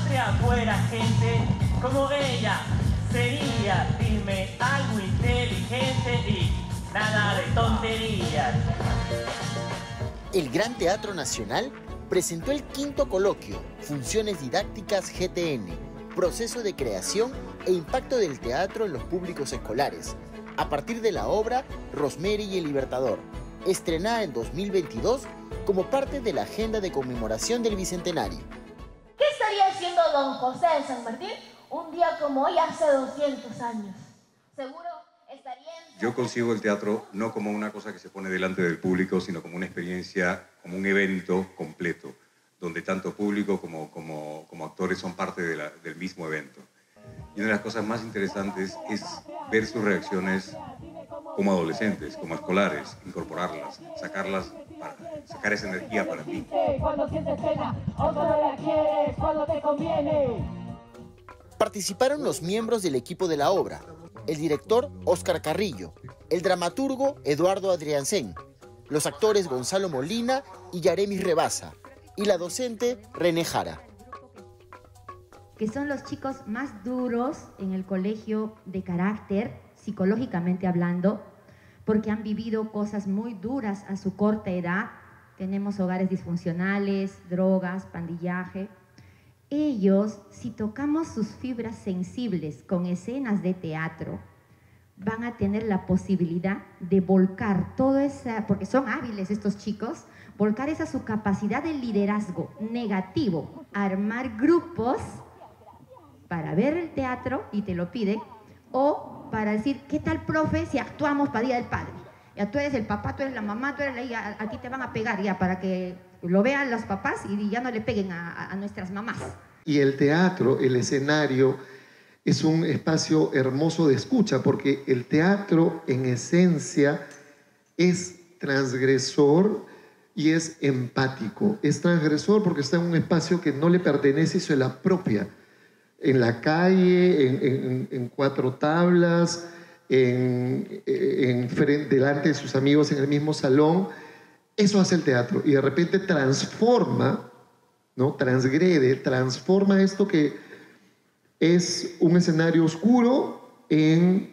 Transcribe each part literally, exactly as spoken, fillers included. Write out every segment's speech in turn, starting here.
afuera, gente, como ella. Sería, dime, algo inteligente y nada de tonterías. El Gran Teatro Nacional presentó el quinto coloquio, Funciones Didácticas G T N, Proceso de Creación e Impacto del Teatro en los Públicos Escolares, a partir de la obra Rosemary y el Libertador, estrenada en dos mil veintidós como parte de la agenda de conmemoración del Bicentenario. ¿Qué estaría haciendo don José de San Martín un día como hoy hace doscientos años? Seguro estaría en... Yo concibo el teatro no como una cosa que se pone delante del público, sino como una experiencia, como un evento completo, donde tanto público como, como, como actores son parte de la, del mismo evento. Y una de las cosas más interesantes es ver sus reacciones como adolescentes, como escolares, incorporarlas, sacarlas, para sacar esa energía para ti. Cuando sientes pena, o solo la quieres cuando te conviene. Participaron los miembros del equipo de la obra, el director Óscar Carrillo, el dramaturgo Eduardo Adriancén, los actores Gonzalo Molina y Yaremis Rebasa, y la docente René Jara. Que son los chicos más duros en el colegio de carácter, psicológicamente hablando, porque han vivido cosas muy duras a su corta edad. Tenemos hogares disfuncionales, drogas, pandillaje. Ellos, si tocamos sus fibras sensibles con escenas de teatro, van a tener la posibilidad de volcar toda esa, porque son hábiles estos chicos, volcar esa su capacidad de liderazgo negativo, armar grupos para ver el teatro, y te lo piden, o para decir, ¿qué tal, profe, si actuamos para Día del Padre? Ya tú eres el papá, tú eres la mamá, tú eres la hija, a, a ti te van a pegar ya para que lo vean los papás y ya no le peguen a, a nuestras mamás. Y el teatro, el escenario, es un espacio hermoso de escucha, porque el teatro en esencia es transgresor y es empático. Es transgresor porque está en un espacio que no le pertenece y se la apropia. En la calle, en, en, en cuatro tablas, en, en frente, delante de sus amigos en el mismo salón. Eso hace el teatro y de repente transforma, ¿no? Transgrede, transforma esto que es un escenario oscuro en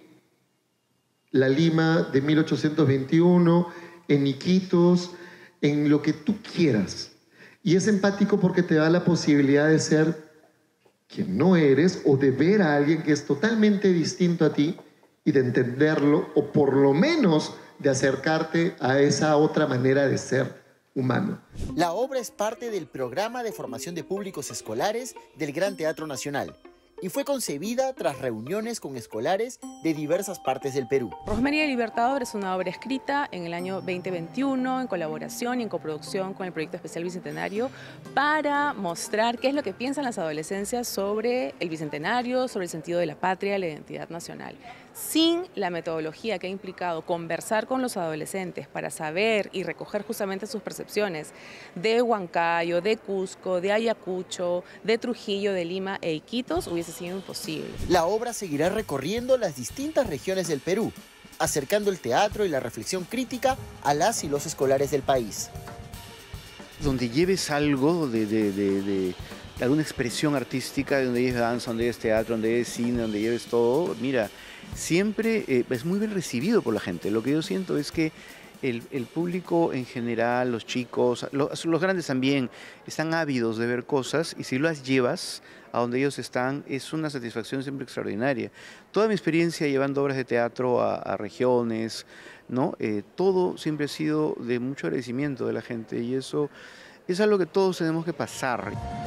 la Lima de mil ochocientos veintiuno, en Iquitos, en lo que tú quieras. Y es empático porque te da la posibilidad de ser quien no eres, o de ver a alguien que es totalmente distinto a ti y de entenderlo, o por lo menos de acercarte a esa otra manera de ser humano. La obra es parte del programa de formación de públicos escolares del Gran Teatro Nacional y fue concebida tras reuniones con escolares de diversas partes del Perú. Rosemary y el Libertador es una obra escrita en el año veinte veintiuno en colaboración y en coproducción con el Proyecto Especial Bicentenario para mostrar qué es lo que piensan las adolescencias sobre el Bicentenario, sobre el sentido de la patria y la identidad nacional. Sin la metodología que ha implicado conversar con los adolescentes para saber y recoger justamente sus percepciones de Huancayo, de Cusco, de Ayacucho, de Trujillo, de Lima e Iquitos, hubiese sido imposible. La obra seguirá recorriendo las distintas regiones del Perú, acercando el teatro y la reflexión crítica a las y los escolares del país. Donde lleves algo de, de, de, de alguna expresión artística, donde lleves danza, donde lleves teatro, donde lleves cine, donde lleves todo, mira, siempre eh, es muy bien recibido por la gente. Lo que yo siento es que el, el público en general, los chicos, los, los grandes también, están ávidos de ver cosas y si las llevas a donde ellos están, es una satisfacción siempre extraordinaria. Toda mi experiencia llevando obras de teatro a, a regiones, ¿no? Eh, todo siempre ha sido de mucho agradecimiento de la gente y eso es algo que todos tenemos que pasar.